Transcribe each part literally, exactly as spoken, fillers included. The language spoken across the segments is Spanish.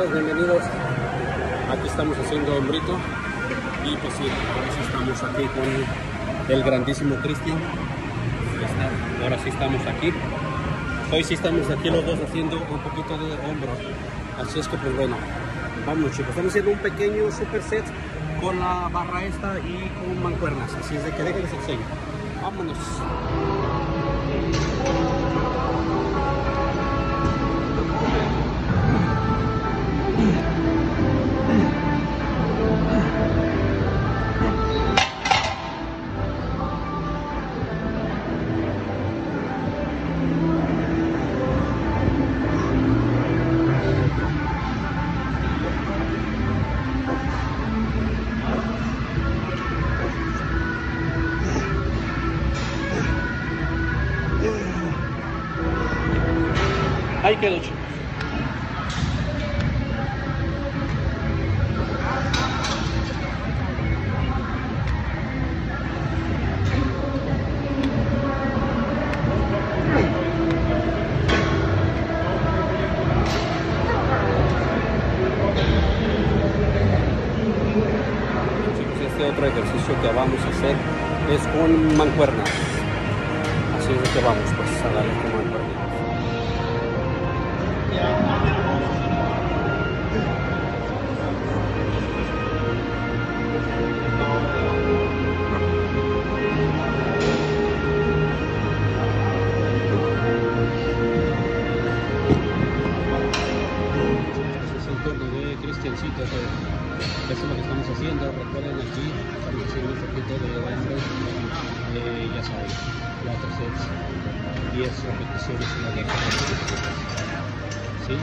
bienvenidos, bienvenidos. Aquí estamos haciendo hombrito y pues sí, ahora sí estamos aquí con el grandísimo Cristian. Ahora sí estamos aquí. Hoy sí estamos aquí los dos haciendo un poquito de hombro. Así es que pues bueno, vamos chicos, estamos haciendo un pequeño superset con la barra esta y con mancuernas. Así es de que déjenles enseño. Vámonos. Ahí quedó, chicos. Este otro ejercicio que vamos a hacer es con mancuernas. Así es de que vamos pues a darle con mancuernas. Cristiancito, eso es lo que estamos haciendo. Recuerden, aquí estamos haciendo un poquito de hombro, eh, ya saben, cuatro sets, diez repeticiones en la derecha, ¿sí?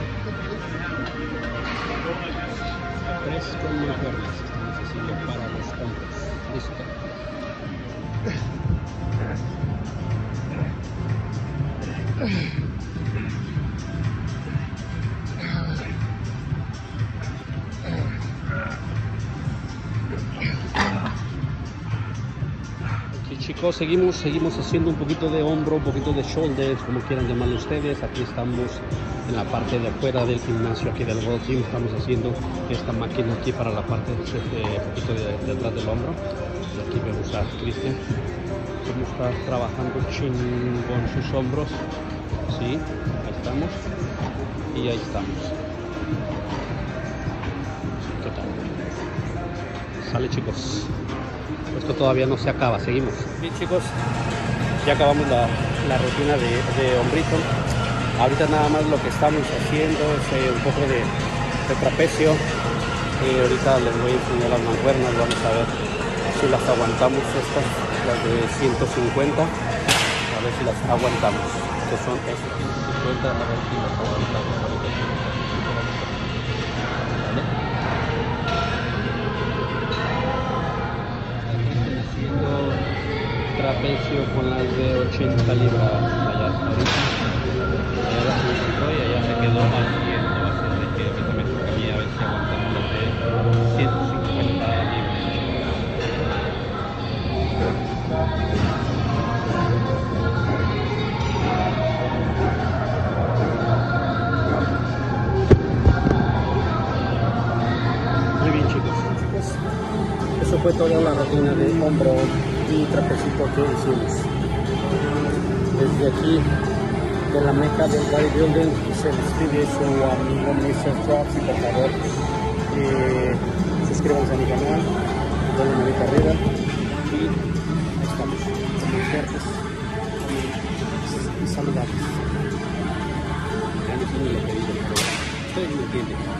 Tres con mancuernas estamos haciendo para los hombros. Listo. Chicos, seguimos, seguimos haciendo un poquito de hombro, un poquito de shoulders, como quieran llamarlo ustedes. Aquí estamos en la parte de afuera del gimnasio, aquí del Gold Gym. Estamos haciendo esta máquina aquí para la parte de, un poquito de, de atrás del hombro. Y aquí vemos a Cristian cómo está trabajando chingón con sus hombros. Sí, ahí estamos. Y ahí estamos. ¿Qué tal? Sale, chicos. Esto todavía no se acaba, seguimos. Bien chicos, ya acabamos la, la rutina de, de hombrito. Ahorita nada más lo que estamos haciendo es eh, un poco de, de trapecio. Eh, ahorita les voy a enseñar las mancuernas, vamos a ver si las aguantamos estas, las de ciento cincuenta. A ver si las aguantamos. Que son estas ciento cincuenta, a ver si las aguantamos. ¿Vale? Trapecio con las de ochenta libras allá ahorita. Allá las encontró y allá se quedó al cien. Así de que ahorita me toca a mí a ver si aguantamos las de ciento cincuenta libras. Muy bien chicos, chicos. Eso fue toda la rutina de hombro y trapecito que hicimos. Desde aquí de la meca del bodybuilding se despide su amigo mister Props, y por favor eh, suscríbanse a mi canal, denle manita arriba y ahí estamos, muy fuertes y, y saludables. Ya no sé ni lo que digo, pero ustedes me entienden.